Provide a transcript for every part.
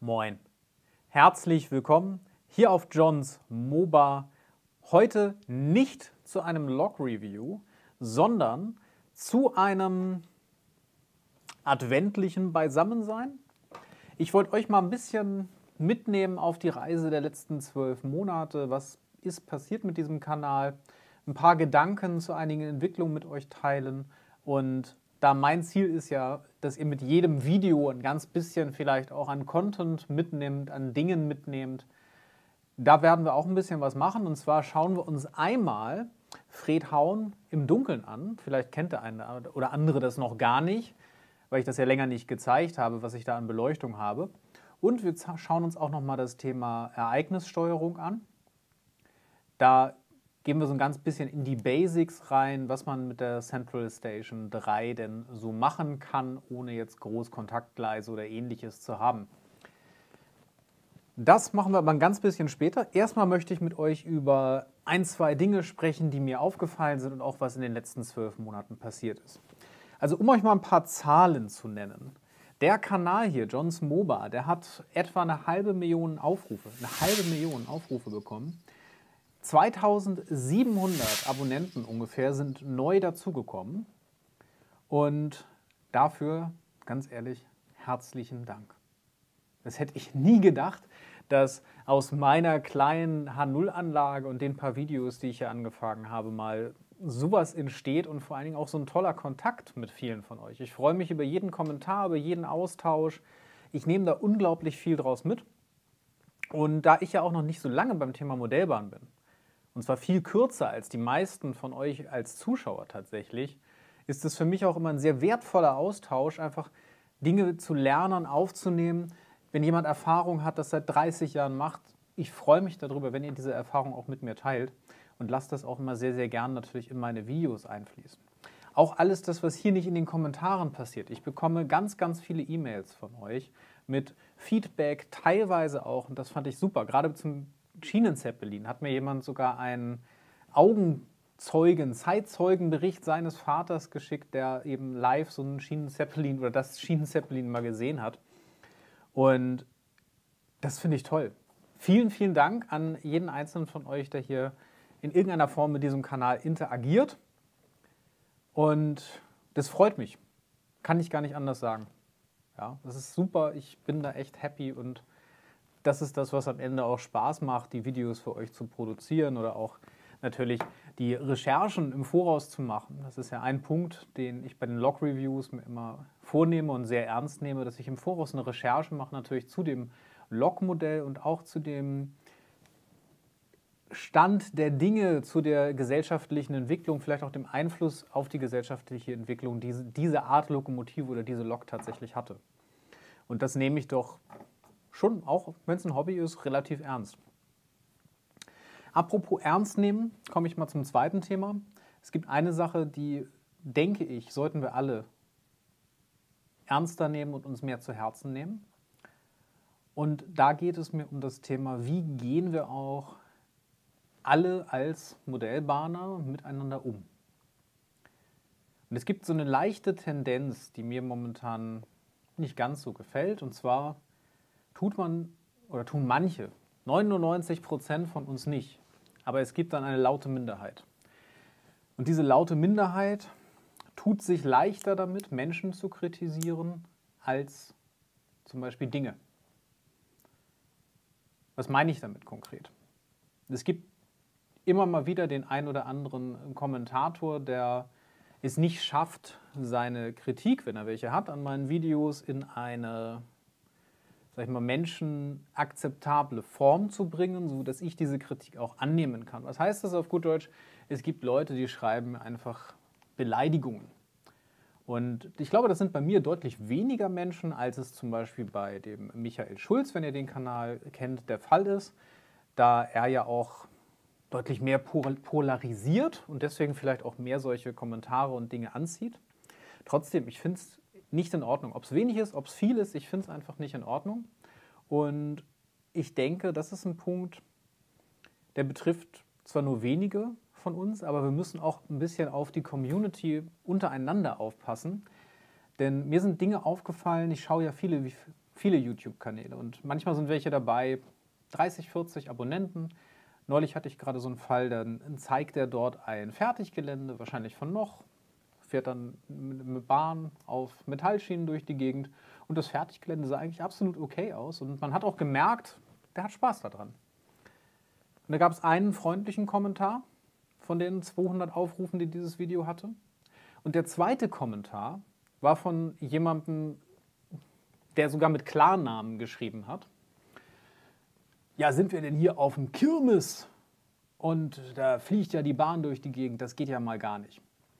Moin, herzlich willkommen hier auf Johns MOBA. Heute nicht zu einem Log-Review, sondern zu einem adventlichen Beisammensein. Ich wollte euch mal ein bisschen mitnehmen auf die Reise der letzten 12 Monate. Was ist passiert mit diesem Kanal? Ein paar Gedanken zu einigen Entwicklungen mit euch teilen. Und da mein Ziel ist ja, dass ihr mit jedem Video ein ganz bisschen vielleicht auch an Content mitnehmt, an Dingen mitnehmt, da werden wir auch ein bisschen was machen. Und zwar schauen wir uns einmal Fred Hauen im Dunkeln an. Vielleicht kennt der eine oder andere das noch gar nicht, weil ich das ja länger nicht gezeigt habe, was ich da an Beleuchtung habe. Und wir schauen uns auch nochmal das Thema Ereignissteuerung an. Da gehen wir so ein ganz bisschen in die Basics rein, was man mit der Central Station 3 denn so machen kann, ohne jetzt groß Kontaktgleise oder ähnliches zu haben. Das machen wir aber ein ganz bisschen später. Erstmal möchte ich mit euch über ein, zwei Dinge sprechen, die mir aufgefallen sind und auch was in den letzten 12 Monaten passiert ist. Also um euch mal ein paar Zahlen zu nennen. Der Kanal hier, Johns MOBA, der hat etwa eine 500.000 Aufrufe bekommen. 2700 Abonnenten ungefähr sind neu dazugekommen und dafür, ganz ehrlich, herzlichen Dank. Das hätte ich nie gedacht, dass aus meiner kleinen H0-Anlage und den paar Videos, die ich hier angefangen habe, mal sowas entsteht und vor allen Dingen auch so ein toller Kontakt mit vielen von euch. Ich freue mich über jeden Kommentar, über jeden Austausch. Ich nehme da unglaublich viel draus mit. Und da ich ja auch noch nicht so lange beim Thema Modellbahn bin, und zwar viel kürzer als die meisten von euch als Zuschauer tatsächlich, ist es für mich auch immer ein sehr wertvoller Austausch, einfach Dinge zu lernen, aufzunehmen. Wenn jemand Erfahrung hat, das seit 30 Jahren macht, ich freue mich darüber, wenn ihr diese Erfahrung auch mit mir teilt und lasst das auch immer sehr, sehr gern natürlich in meine Videos einfließen. Auch alles das, was hier nicht in den Kommentaren passiert. Ich bekomme ganz, ganz viele E-Mails von euch mit Feedback, teilweise auch, und das fand ich super, gerade zum Schienenzeppelin hat mir jemand sogar einen Zeitzeugenbericht seines Vaters geschickt, der eben live so einen Schienenzeppelin oder das Schienenzeppelin mal gesehen hat. Und das finde ich toll. Vielen, vielen Dank an jeden einzelnen von euch, der hier in irgendeiner Form mit diesem Kanal interagiert. Und das freut mich. Kann ich gar nicht anders sagen. Ja, das ist super. Ich bin da echt happy und das ist das, was am Ende auch Spaß macht, die Videos für euch zu produzieren oder auch natürlich die Recherchen im Voraus zu machen. Das ist ja ein Punkt, den ich bei den Log-Reviews mir immer vornehme und sehr ernst nehme, dass ich im Voraus eine Recherche mache, natürlich zu dem Log-Modell und auch zu dem Stand der Dinge, zu der gesellschaftlichen Entwicklung, vielleicht auch dem Einfluss auf die gesellschaftliche Entwicklung, die diese Art Lokomotive oder diese Lok tatsächlich hatte. Und das nehme ich doch schon, auch wenn es ein Hobby ist, relativ ernst. Apropos ernst nehmen, komme ich mal zum zweiten Thema. Es gibt eine Sache, die, denke ich, sollten wir alle ernster nehmen und uns mehr zu Herzen nehmen. Und da geht es mir um das Thema, wie gehen wir auch alle als Modellbahner miteinander um. Und es gibt so eine leichte Tendenz, die mir momentan nicht ganz so gefällt, und zwar tun manche, 99% von uns nicht. Aber es gibt dann eine laute Minderheit. Und diese laute Minderheit tut sich leichter damit, Menschen zu kritisieren, als zum Beispiel Dinge. Was meine ich damit konkret? Es gibt immer mal wieder den ein oder anderen Kommentator, der es nicht schafft, seine Kritik, wenn er welche hat, an meinen Videos in eine, sag ich mal, menschenakzeptable Form zu bringen, sodass ich diese Kritik auch annehmen kann. Was heißt das auf gut Deutsch? Es gibt Leute, die schreiben einfach Beleidigungen. Und ich glaube, das sind bei mir deutlich weniger Menschen, als es zum Beispiel bei dem Michael Schulz, wenn ihr den Kanal kennt, der Fall ist, da er ja auch deutlich mehr polarisiert und deswegen vielleicht auch mehr solche Kommentare und Dinge anzieht. Trotzdem, ich finde es nicht in Ordnung. Ob es wenig ist, ob es viel ist, ich finde es einfach nicht in Ordnung. Und ich denke, das ist ein Punkt, der betrifft zwar nur wenige von uns, aber wir müssen auch ein bisschen auf die Community untereinander aufpassen. Denn mir sind Dinge aufgefallen, ich schaue ja viele YouTube-Kanäle und manchmal sind welche dabei, 30, 40 Abonnenten. Neulich hatte ich gerade so einen Fall, dann zeigt er dort ein Fertiggelände, wahrscheinlich von noch, fährt dann mit Bahn auf Metallschienen durch die Gegend und das Fertiggelände sah eigentlich absolut okay aus und man hat auch gemerkt, der hat Spaß daran. Und da gab es einen freundlichen Kommentar von den 200 Aufrufen, die dieses Video hatte. Und der zweite Kommentar war von jemandem, der sogar mit Klarnamen geschrieben hat. Ja, sind wir denn hier auf dem Kirmes? Und da fliegt ja die Bahn durch die Gegend, das geht ja mal gar nicht.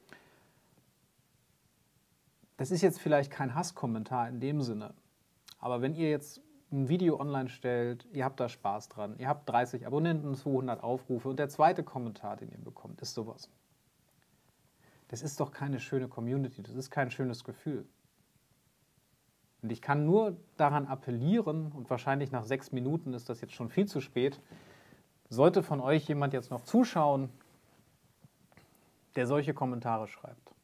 Das ist jetzt vielleicht kein Hasskommentar in dem Sinne, aber wenn ihr jetzt ein Video online stellt, ihr habt da Spaß dran, ihr habt 30 Abonnenten, 200 Aufrufe und der zweite Kommentar, den ihr bekommt, ist sowas. Das ist doch keine schöne Community, das ist kein schönes Gefühl. Und ich kann nur daran appellieren, und wahrscheinlich nach 6 Minuten ist das jetzt schon viel zu spät, sollte von euch jemand jetzt noch zuschauen, der solche Kommentare schreibt.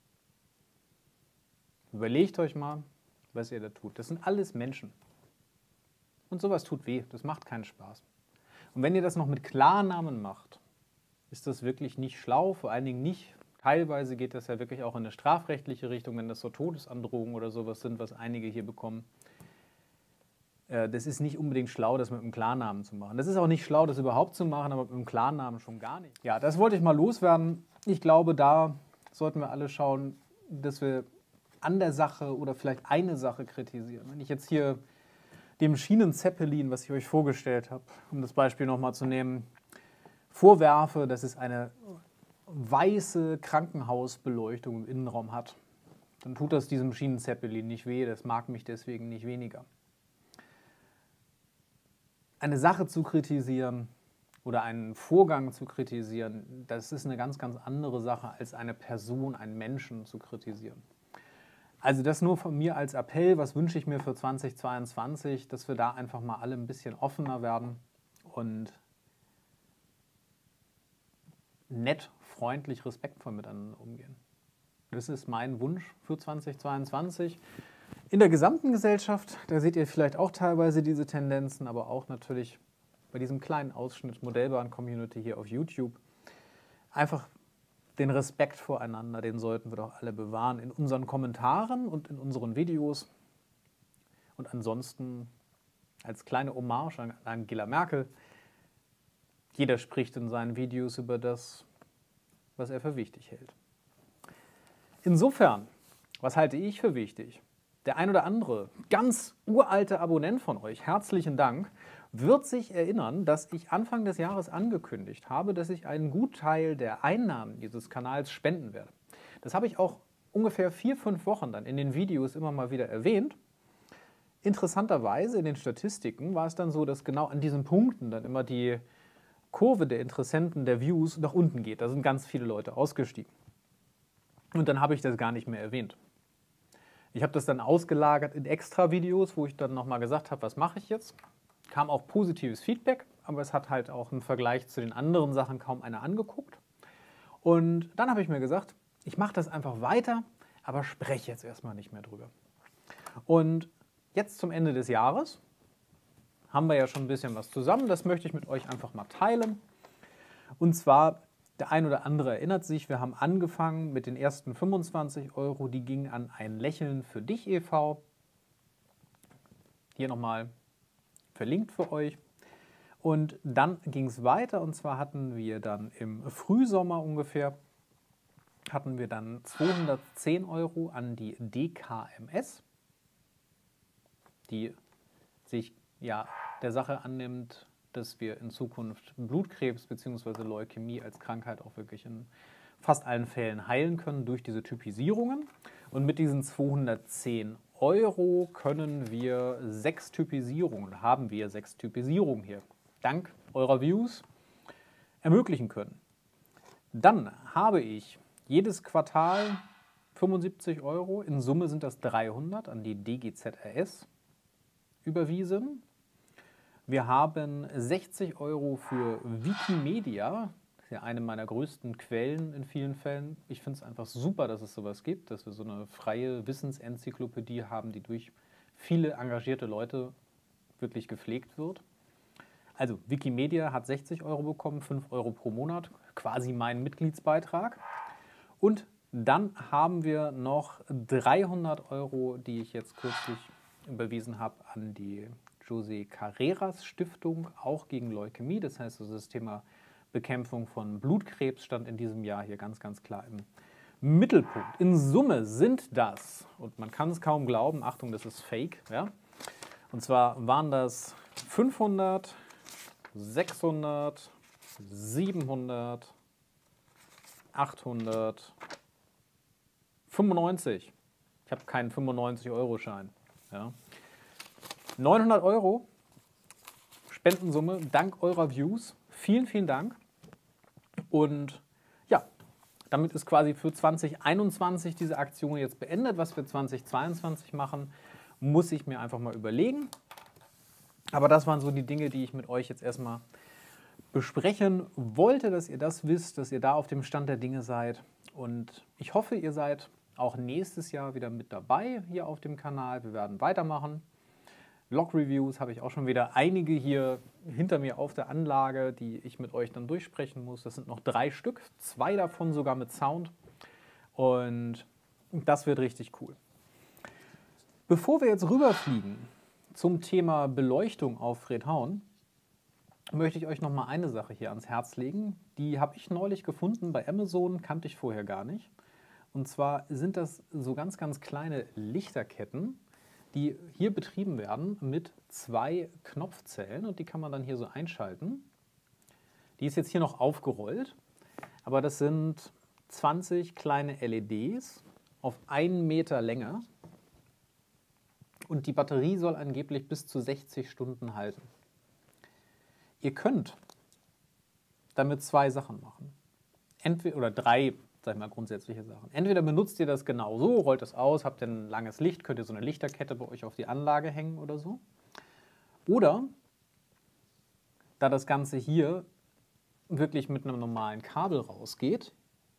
Überlegt euch mal, was ihr da tut. Das sind alles Menschen. Und sowas tut weh, das macht keinen Spaß. Und wenn ihr das noch mit Klarnamen macht, ist das wirklich nicht schlau, vor allen Dingen nicht. Teilweise geht das ja wirklich auch in eine strafrechtliche Richtung, wenn das so Todesandrohungen oder sowas sind, was einige hier bekommen. Das ist nicht unbedingt schlau, das mit einem Klarnamen zu machen. Das ist auch nicht schlau, das überhaupt zu machen, aber mit einem Klarnamen schon gar nicht. Ja, das wollte ich mal loswerden. Ich glaube, da sollten wir alle schauen, dass wir an der Sache oder vielleicht eine Sache kritisieren. Wenn ich jetzt hier dem Schienenzeppelin, was ich euch vorgestellt habe, um das Beispiel nochmal zu nehmen, vorwerfe, dass es eine weiße Krankenhausbeleuchtung im Innenraum hat, dann tut das diesem Schienenzeppelin nicht weh, das mag mich deswegen nicht weniger. Eine Sache zu kritisieren oder einen Vorgang zu kritisieren, das ist eine ganz, ganz andere Sache, als eine Person, einen Menschen zu kritisieren. Also das nur von mir als Appell, was wünsche ich mir für 2022, dass wir da einfach mal alle ein bisschen offener werden und nett, freundlich, respektvoll miteinander umgehen. Das ist mein Wunsch für 2022. In der gesamten Gesellschaft, da seht ihr vielleicht auch teilweise diese Tendenzen, aber auch natürlich bei diesem kleinen Ausschnitt Modellbahn-Community hier auf YouTube. Einfach den Respekt voreinander, den sollten wir doch alle bewahren in unseren Kommentaren und in unseren Videos. Und ansonsten als kleine Hommage an Angela Merkel, jeder spricht in seinen Videos über das, was er für wichtig hält. Insofern, was halte ich für wichtig? Der ein oder andere ganz uralte Abonnent von euch, herzlichen Dank, wird sich erinnern, dass ich Anfang des Jahres angekündigt habe, dass ich einen Gutteil der Einnahmen dieses Kanals spenden werde. Das habe ich auch ungefähr 4, 5 Wochen dann in den Videos immer mal wieder erwähnt. Interessanterweise in den Statistiken war es dann so, dass genau an diesen Punkten dann immer die Kurve der Interessenten, der Views nach unten geht. Da sind ganz viele Leute ausgestiegen. Und dann habe ich das gar nicht mehr erwähnt. Ich habe das dann ausgelagert in extra Videos, wo ich dann nochmal gesagt habe, was mache ich jetzt? Kam auch positives Feedback, aber es hat halt auch im Vergleich zu den anderen Sachen kaum einer angeguckt. Und dann habe ich mir gesagt, ich mache das einfach weiter, aber spreche jetzt erstmal nicht mehr drüber. Und jetzt zum Ende des Jahres haben wir ja schon ein bisschen was zusammen. Das möchte ich mit euch einfach mal teilen. Und zwar, der ein oder andere erinnert sich, wir haben angefangen mit den ersten 25 €, die gingen an ein Lächeln für dich e.V. Hier nochmal verlinkt für euch. Und dann ging es weiter und zwar hatten wir dann im Frühsommer ungefähr, hatten wir dann 210 € an die DKMS, die sich ja der Sache annimmt, dass wir in Zukunft Blutkrebs bzw. Leukämie als Krankheit auch wirklich in fast allen Fällen heilen können durch diese Typisierungen. Und mit diesen 210 € können wir 6 Typisierungen, haben wir 6 Typisierungen hier, dank eurer Views, ermöglichen können. Dann habe ich jedes Quartal 75 €, in Summe sind das 300 an die DGZRS überwiesen. Wir haben 60 € für Wikimedia, das ist ja eine meiner größten Quellen in vielen Fällen. Ich finde es einfach super, dass es sowas gibt, dass wir so eine freie Wissensenzyklopädie haben, die durch viele engagierte Leute wirklich gepflegt wird. Also Wikimedia hat 60 € bekommen, 5 € pro Monat, quasi mein Mitgliedsbeitrag. Und dann haben wir noch 300 €, die ich jetzt kürzlich überwiesen habe an die José Carreras Stiftung, auch gegen Leukämie. Das heißt, das Thema Bekämpfung von Blutkrebs stand in diesem Jahr hier ganz, ganz klar im Mittelpunkt. In Summe sind das, und man kann es kaum glauben, Achtung, das ist Fake, ja? Und zwar waren das 500, 600, 700, 800, 95. Ich habe keinen 95-Euro-Schein. Ja. 900 € Spendensumme dank eurer Views. Vielen, vielen Dank. Und ja, damit ist quasi für 2021 diese Aktion jetzt beendet. Was wir 2022 machen, muss ich mir einfach mal überlegen. Aber das waren so die Dinge, die ich mit euch jetzt erstmal besprechen wollte, dass ihr das wisst, dass ihr da auf dem Stand der Dinge seid. Und ich hoffe, ihr seid auch nächstes Jahr wieder mit dabei hier auf dem Kanal. Wir werden weitermachen. Log-Reviews habe ich auch schon wieder einige hier hinter mir auf der Anlage, die ich mit euch dann durchsprechen muss. Das sind noch 3 Stück, 2 davon sogar mit Sound. Und das wird richtig cool. Bevor wir jetzt rüberfliegen zum Thema Beleuchtung auf Fredhaun, möchte ich euch noch mal eine Sache hier ans Herz legen. Die habe ich neulich gefunden bei Amazon, kannte ich vorher gar nicht. Und zwar sind das so ganz, ganz kleine Lichterketten, die hier betrieben werden mit 2 Knopfzellen und die kann man dann hier so einschalten. Die ist jetzt hier noch aufgerollt, aber das sind 20 kleine LEDs auf 1 Meter Länge und die Batterie soll angeblich bis zu 60 Stunden halten. Ihr könnt damit 2 Sachen machen. Entweder, oder 3, sag ich mal, grundsätzliche Sachen. Entweder benutzt ihr das genau so, rollt es aus, habt ihr ein langes Licht, könnt ihr so eine Lichterkette bei euch auf die Anlage hängen oder so. Oder, da das Ganze hier wirklich mit einem normalen Kabel rausgeht,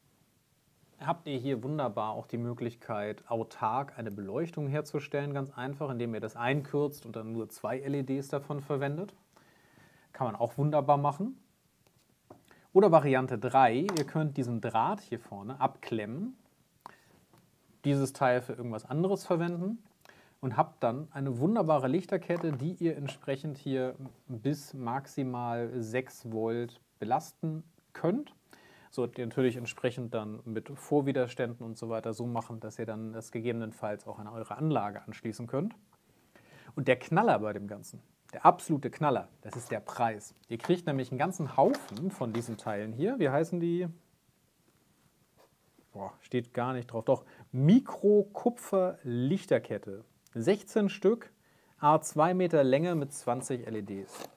habt ihr hier wunderbar auch die Möglichkeit, autark eine Beleuchtung herzustellen, ganz einfach, indem ihr das einkürzt und dann nur 2 LEDs davon verwendet. Kann man auch wunderbar machen. Oder Variante 3, ihr könnt diesen Draht hier vorne abklemmen, dieses Teil für irgendwas anderes verwenden und habt dann eine wunderbare Lichterkette, die ihr entsprechend hier bis maximal 6 Volt belasten könnt. Solltet ihr natürlich entsprechend dann mit Vorwiderständen und so weiter so machen, dass ihr dann das gegebenenfalls auch an eure Anlage anschließen könnt. Und der Knaller bei dem Ganzen, der absolute Knaller, das ist der Preis. Ihr kriegt nämlich einen ganzen Haufen von diesen Teilen hier. Wie heißen die? Boah, steht gar nicht drauf. Doch, Mikro-Kupfer-Lichterkette. 16 Stück, A2 Meter Länge mit 20 LEDs.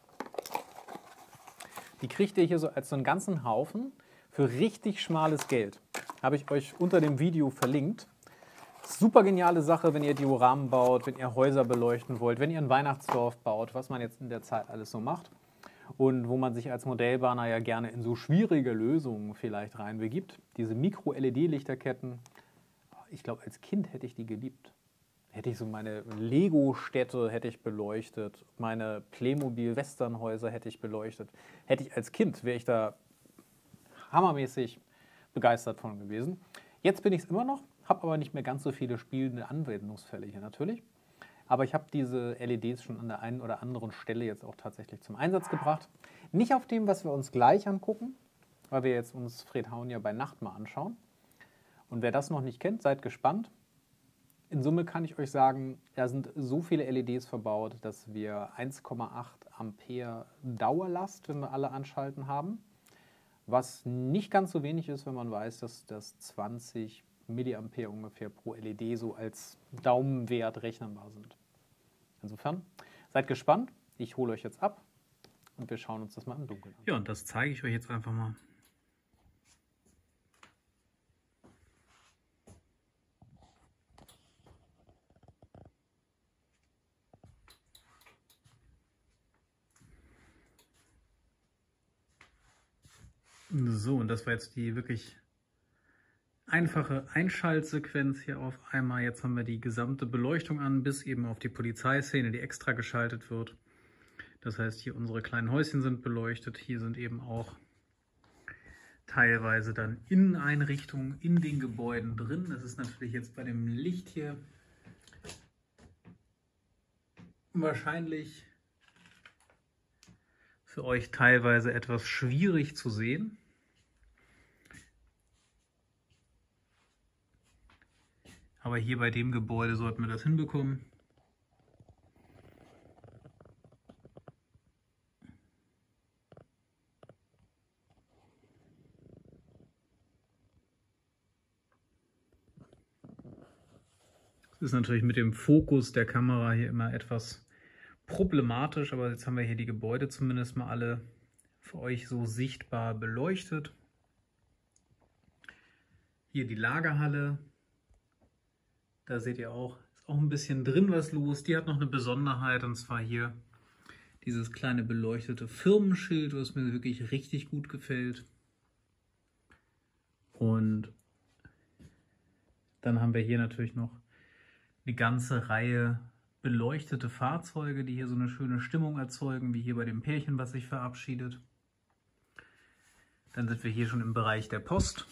Die kriegt ihr hier so als so einen ganzen Haufen für richtig schmales Geld. Habe ich euch unter dem Video verlinkt. Super geniale Sache, wenn ihr Dioramen baut, wenn ihr Häuser beleuchten wollt, wenn ihr ein Weihnachtsdorf baut, was man jetzt in der Zeit alles so macht. Und wo man sich als Modellbahner ja gerne in so schwierige Lösungen vielleicht reinbegibt. Diese Mikro-LED-Lichterketten, ich glaube, als Kind hätte ich die geliebt. Hätte ich so meine Lego-Städte hätte ich beleuchtet, meine Playmobil-Westernhäuser hätte ich beleuchtet. Hätte ich als Kind, wäre ich da hammermäßig begeistert von gewesen. Jetzt bin ich es immer noch, habe aber nicht mehr ganz so viele spielende Anwendungsfälle hier natürlich. Aber ich habe diese LEDs schon an der einen oder anderen Stelle jetzt auch tatsächlich zum Einsatz gebracht. Nicht auf dem, was wir uns gleich angucken, weil wir jetzt uns Fredhaun ja bei Nacht mal anschauen. Und wer das noch nicht kennt, seid gespannt. In Summe kann ich euch sagen, da sind so viele LEDs verbaut, dass wir 1,8 Ampere Dauerlast, wenn wir alle anschalten haben. Was nicht ganz so wenig ist, wenn man weiß, dass das 20 Milliampere ungefähr pro LED so als Daumenwert rechnbar sind. Insofern, seid gespannt. Ich hole euch jetzt ab und wir schauen uns das mal im Dunkeln an. Ja, und das zeige ich euch jetzt einfach mal. So, und das war jetzt die wirklich einfache Einschaltsequenz hier auf einmal. Jetzt haben wir die gesamte Beleuchtung an, bis eben auf die Polizeiszene, die extra geschaltet wird. Das heißt, hier unsere kleinen Häuschen sind beleuchtet. Hier sind eben auch teilweise dann Inneneinrichtungen in den Gebäuden drin. Das ist natürlich jetzt bei dem Licht hier wahrscheinlich für euch teilweise etwas schwierig zu sehen. Aber hier bei dem Gebäude sollten wir das hinbekommen. Das ist natürlich mit dem Fokus der Kamera hier immer etwas problematisch, aber jetzt haben wir hier die Gebäude zumindest mal alle für euch so sichtbar beleuchtet. Hier die Lagerhalle. Da seht ihr auch, ist auch ein bisschen drin was los. Die hat noch eine Besonderheit, und zwar hier dieses kleine beleuchtete Firmenschild, was mir wirklich richtig gut gefällt. Und dann haben wir hier natürlich noch eine ganze Reihe beleuchtete Fahrzeuge, die hier so eine schöne Stimmung erzeugen, wie hier bei dem Pärchen, was sich verabschiedet. Dann sind wir hier schon im Bereich der Post.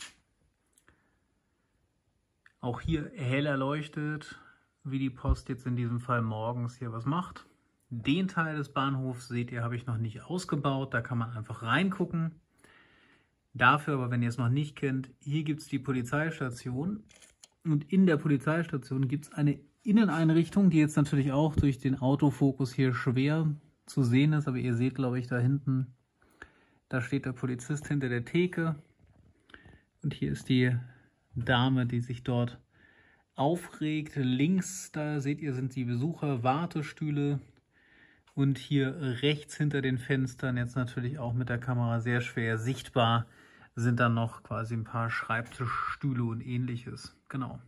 Auch hier hell erleuchtet, wie die Post jetzt in diesem Fall morgens hier was macht. Den Teil des Bahnhofs, seht ihr, habe ich noch nicht ausgebaut. Da kann man einfach reingucken. Dafür aber, wenn ihr es noch nicht kennt, hier gibt es die Polizeistation. Und in der Polizeistation gibt es eine Inneneinrichtung, die jetzt natürlich auch durch den Autofokus hier schwer zu sehen ist. Aber ihr seht, glaube ich, da hinten, da steht der Polizist hinter der Theke. Und hier ist die Dame, die sich dort aufregt. Links, da seht ihr, sind die Besucher-Wartestühle. Und hier rechts hinter den Fenstern, jetzt natürlich auch mit der Kamera sehr schwer sichtbar, sind dann noch quasi ein paar Schreibtischstühle und ähnliches. Genau.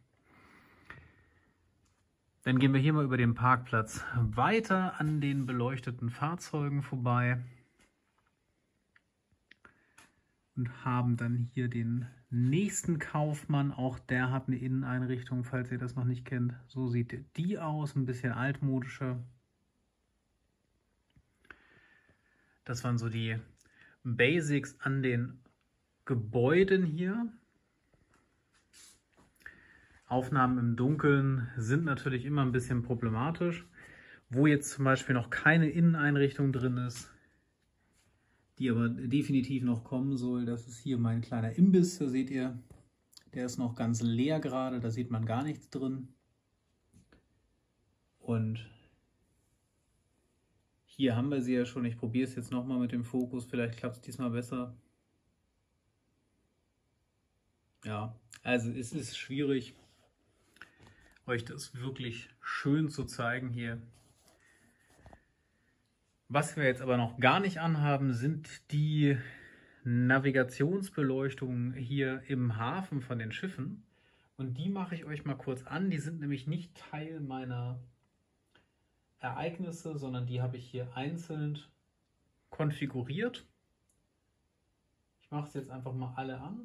Dann gehen wir hier mal über den Parkplatz weiter an den beleuchteten Fahrzeugen vorbei. Und haben dann hier den nächsten Kaufmann. Auch der hat eine Inneneinrichtung, falls ihr das noch nicht kennt. So sieht die aus, ein bisschen altmodischer. Das waren so die Basics an den Gebäuden hier. Aufnahmen im Dunkeln sind natürlich immer ein bisschen problematisch. Wo jetzt zum Beispiel noch keine Inneneinrichtung drin ist, die aber definitiv noch kommen soll, das ist hier mein kleiner Imbiss. Da seht ihr, der ist noch ganz leer gerade, da sieht man gar nichts drin. Und hier haben wir sie ja schon. Ich probiere es jetzt nochmal mit dem Fokus, vielleicht klappt es diesmal besser. Ja, also es ist schwierig, euch das wirklich schön zu zeigen hier. Was wir jetzt aber noch gar nicht anhaben, sind die Navigationsbeleuchtungen hier im Hafen von den Schiffen. Und die mache ich euch mal kurz an. Die sind nämlich nicht Teil meiner Ereignisse, sondern die habe ich hier einzeln konfiguriert. Ich mache es jetzt einfach mal alle an.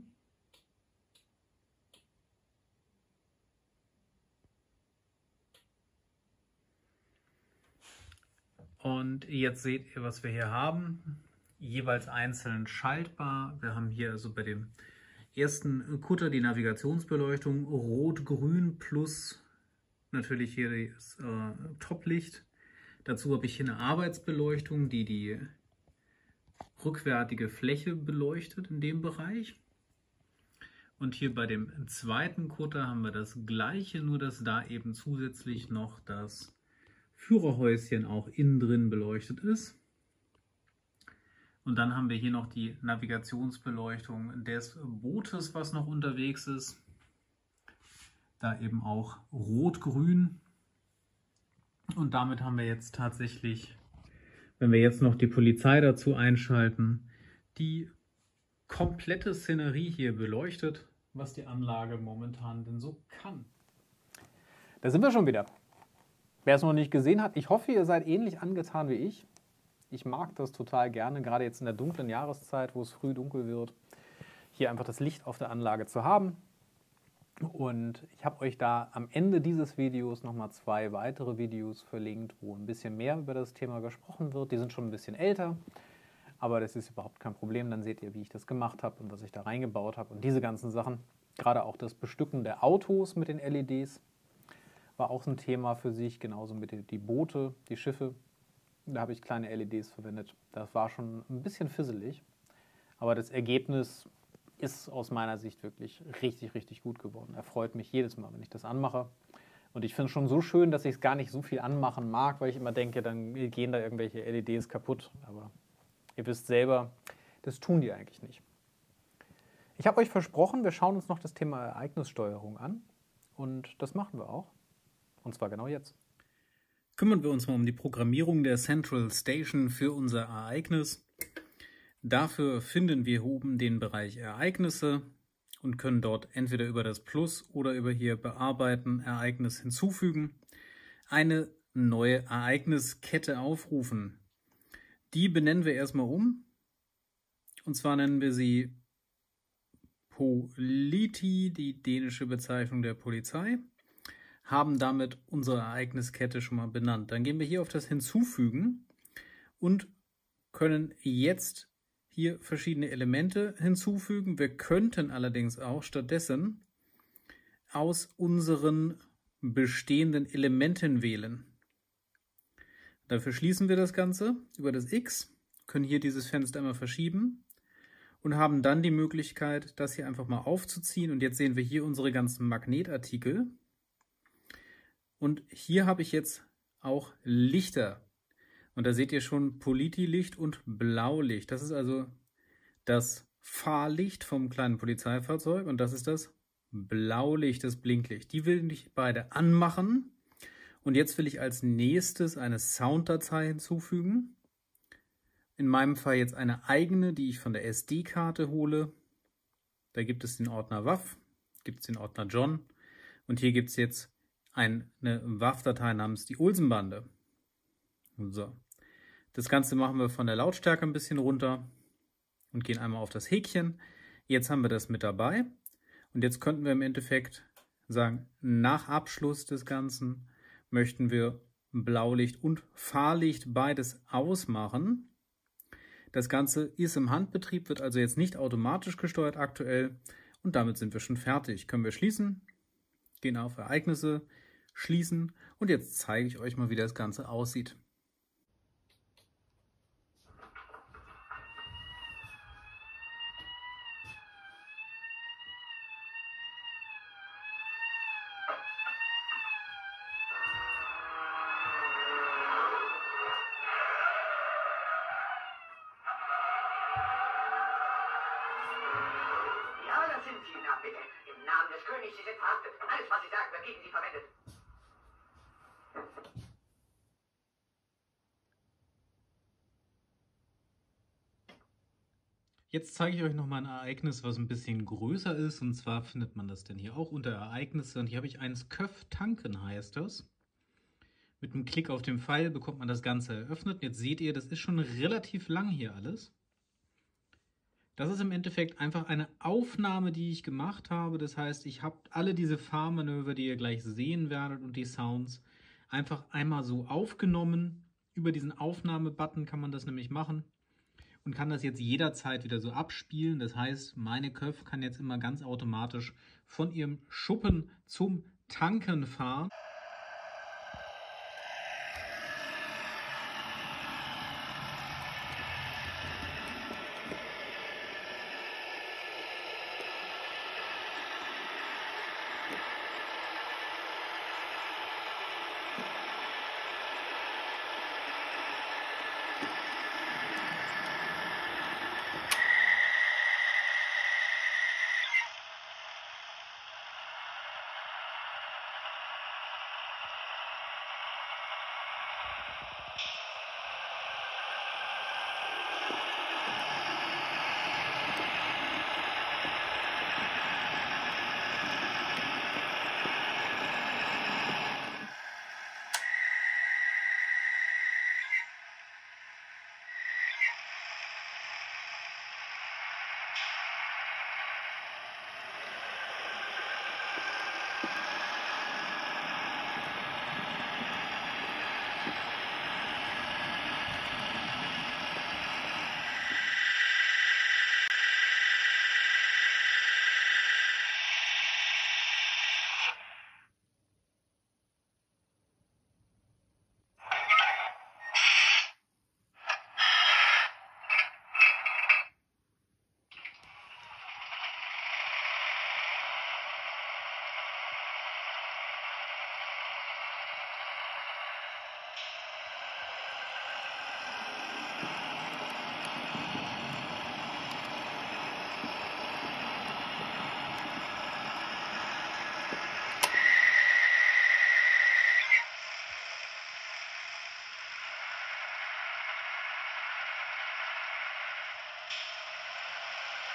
Und jetzt seht ihr, was wir hier haben. Jeweils einzeln schaltbar. Wir haben hier also bei dem ersten Kutter die Navigationsbeleuchtung Rot-Grün plus natürlich hier das Toplicht. Dazu habe ich hier eine Arbeitsbeleuchtung, die die rückwärtige Fläche beleuchtet in dem Bereich. Und hier bei dem zweiten Kutter haben wir das gleiche, nur dass da eben zusätzlich noch das Führerhäuschen auch innen drin beleuchtet ist. Und dann haben wir hier noch die Navigationsbeleuchtung des Bootes, was noch unterwegs ist. Da eben auch rot-grün. Und damit haben wir jetzt tatsächlich, wenn wir jetzt noch die Polizei dazu einschalten, die komplette Szenerie hier beleuchtet, was die Anlage momentan denn so kann. Da sind wir schon wieder. Wer es noch nicht gesehen hat, ich hoffe, ihr seid ähnlich angetan wie ich. Ich mag das total gerne, gerade jetzt in der dunklen Jahreszeit, wo es früh dunkel wird, hier einfach das Licht auf der Anlage zu haben. Und ich habe euch da am Ende dieses Videos nochmal 2 weitere Videos verlinkt, wo ein bisschen mehr über das Thema gesprochen wird. Die sind schon ein bisschen älter, aber das ist überhaupt kein Problem. Dann seht ihr, wie ich das gemacht habe und was ich da reingebaut habe und diese ganzen Sachen. Gerade auch das Bestücken der Autos mit den LEDs war auch ein Thema für sich, genauso mit die Boote, die Schiffe. Da habe ich kleine LEDs verwendet. Das war schon ein bisschen fisselig, aber das Ergebnis ist aus meiner Sicht wirklich richtig, richtig gut geworden. Er freut mich jedes Mal, wenn ich das anmache. Und ich finde es schon so schön, dass ich es gar nicht so viel anmachen mag, weil ich immer denke, dann gehen da irgendwelche LEDs kaputt. Aber ihr wisst selber, das tun die eigentlich nicht. Ich habe euch versprochen, wir schauen uns noch das Thema Ereignissteuerung an. Und das machen wir auch. Und zwar genau jetzt. Kümmern wir uns mal um die Programmierung der Central Station für unser Ereignis. Dafür finden wir oben den Bereich Ereignisse und können dort entweder über das Plus oder über hier Bearbeiten, Ereignis hinzufügen, eine neue Ereigniskette aufrufen. Die benennen wir erstmal um. Und zwar nennen wir sie Politi, die dänische Bezeichnung der Polizei, haben damit unsere Ereigniskette schon mal benannt. Dann gehen wir hier auf das Hinzufügen und können jetzt hier verschiedene Elemente hinzufügen. Wir könnten allerdings auch stattdessen aus unseren bestehenden Elementen wählen. Dafür schließen wir das Ganze über das X, können hier dieses Fenster einmal verschieben und haben dann die Möglichkeit, das hier einfach mal aufzuziehen. Und jetzt sehen wir hier unsere ganzen Magnetartikel. Und hier habe ich jetzt auch Lichter. Und da seht ihr schon Politi-Licht und Blaulicht. Das ist also das Fahrlicht vom kleinen Polizeifahrzeug und das ist das Blaulicht, das Blinklicht. Die will ich beide anmachen. Und jetzt will ich als nächstes eine Sounddatei hinzufügen. In meinem Fall jetzt eine eigene, die ich von der SD-Karte hole. Da gibt es den Ordner WAV, gibt es den Ordner John und hier gibt es jetzt eine WAV-Datei namens die Olsenbande. So. Das Ganze machen wir von der Lautstärke ein bisschen runter und gehen einmal auf das Häkchen. Jetzt haben wir das mit dabei und jetzt könnten wir im Endeffekt sagen, nach Abschluss des Ganzen möchten wir Blaulicht und Fahrlicht beides ausmachen. Das Ganze ist im Handbetrieb, wird also jetzt nicht automatisch gesteuert aktuell und damit sind wir schon fertig. Können wir schließen, gehen auf Ereignisse, schließen und jetzt zeige ich euch mal, wie das Ganze aussieht. Bitte, im Namen des Königs, Sie sind verhaftet. Alles, was Sie sagen, wird gegen Sie verwendet. Jetzt zeige ich euch noch mal ein Ereignis, was ein bisschen größer ist. Und zwar findet man das denn hier auch unter Ereignisse. Und hier habe ich eins Köff tanken, heißt das. Mit einem Klick auf den Pfeil bekommt man das Ganze eröffnet. Jetzt seht ihr, das ist schon relativ lang hier alles. Das ist im Endeffekt einfach eine Aufnahme, die ich gemacht habe. Das heißt, ich habe alle diese Fahrmanöver, die ihr gleich sehen werdet und die Sounds, einfach einmal so aufgenommen. Über diesen Aufnahme-Button kann man das nämlich machen und kann das jetzt jederzeit wieder so abspielen. Das heißt, meine Köpf kann jetzt immer ganz automatisch von ihrem Schuppen zum Tanken fahren.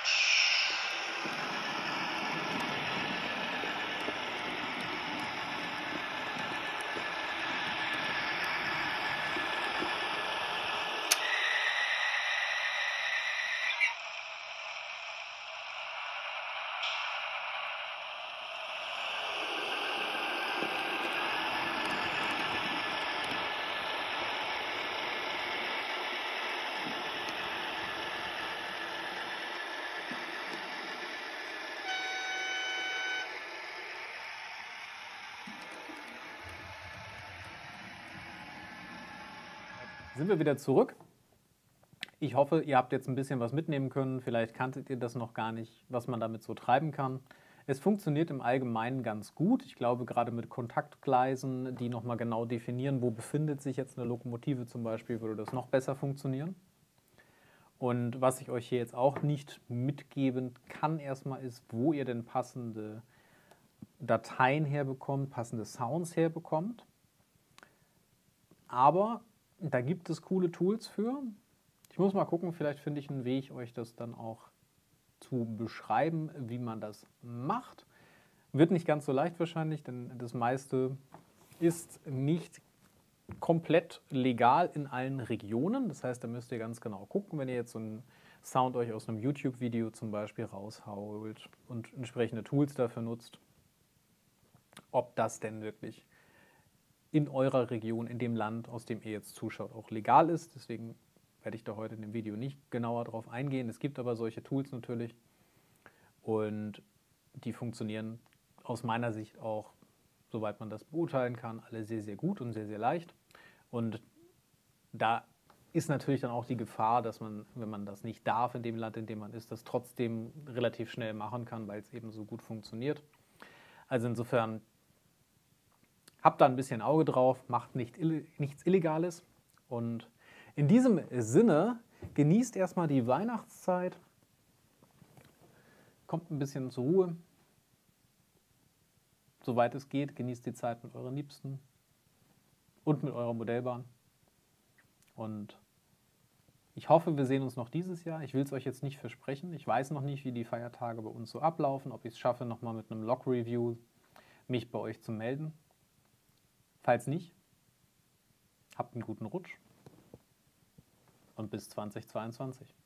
Sind wir wieder zurück. Ich hoffe, ihr habt jetzt ein bisschen was mitnehmen können. Vielleicht kanntet ihr das noch gar nicht, was man damit so treiben kann. Es funktioniert im Allgemeinen ganz gut. Ich glaube, gerade mit Kontaktgleisen, die nochmal genau definieren, wo befindet sich jetzt eine Lokomotive zum Beispiel, würde das noch besser funktionieren. Und was ich euch hier jetzt auch nicht mitgeben kann erstmal ist, wo ihr denn passende Dateien herbekommt, passende Sounds herbekommt. Aber da gibt es coole Tools für. Ich muss mal gucken, vielleicht finde ich einen Weg, euch das dann auch zu beschreiben, wie man das macht. Wird nicht ganz so leicht wahrscheinlich, denn das meiste ist nicht komplett legal in allen Regionen. Das heißt, da müsst ihr ganz genau gucken, wenn ihr jetzt so einen Sound euch aus einem YouTube-Video zum Beispiel rausholt und entsprechende Tools dafür nutzt, ob das denn wirklich in eurer Region, in dem Land, aus dem ihr jetzt zuschaut, auch legal ist. Deswegen werde ich da heute in dem Video nicht genauer drauf eingehen. Es gibt aber solche Tools natürlich und die funktionieren aus meiner Sicht auch, soweit man das beurteilen kann, alle sehr, sehr gut und sehr, sehr leicht. Und da ist natürlich dann auch die Gefahr, dass man, wenn man das nicht darf in dem Land, in dem man ist, das trotzdem relativ schnell machen kann, weil es eben so gut funktioniert. Also insofern habt da ein bisschen Auge drauf, macht nichts Illegales. Und in diesem Sinne, genießt erstmal die Weihnachtszeit, kommt ein bisschen zur Ruhe, soweit es geht, genießt die Zeit mit euren Liebsten und mit eurer Modellbahn. Und ich hoffe, wir sehen uns noch dieses Jahr. Ich will es euch jetzt nicht versprechen. Ich weiß noch nicht, wie die Feiertage bei uns so ablaufen, ob ich es schaffe, nochmal mit einem Log-Review mich bei euch zu melden. Falls nicht, habt einen guten Rutsch und bis 2022.